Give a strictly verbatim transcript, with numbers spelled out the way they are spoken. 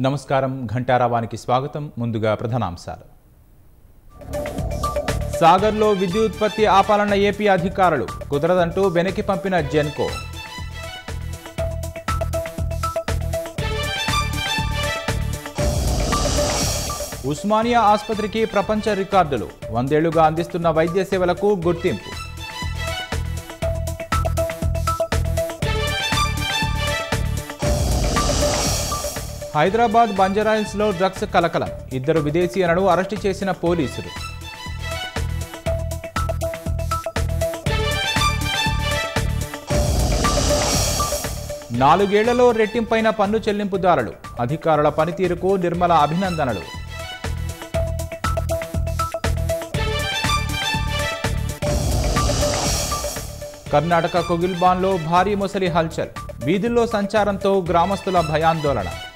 నమస్కారం ఘంటారావానికి స్వాగతం. ముందుగా ప్రధానాంశాలు. సాగర్లో విద్యుత్పత్తి ఆపాలన్న ఏపీ అధికారులు, కుదరదంటూ వెనక్కి పంపిన జెన్కో. ఉస్మానియా ఆసుపత్రికి ప్రపంచ రికార్డులు, వందేళ్లుగా అందిస్తున్న వైద్య సేవలకు గుర్తింపు. హైదరాబాద్ బంజారాహిల్స్లో డ్రగ్స్ కలకలం, ఇద్దరు విదేశీయులను అరెస్టు చేసిన పోలీసులు. నాలుగేళ్లలో రెట్టింపైన పన్ను చెల్లింపుదారులు, అధికారుల పనితీరుకు నిర్మల అభినందనలు. కర్ణాటక కొగిల్బాన్లో భారీ మొసలి హల్చల్, వీధుల్లో సంచారంతో గ్రామస్తుల భయాందోళన.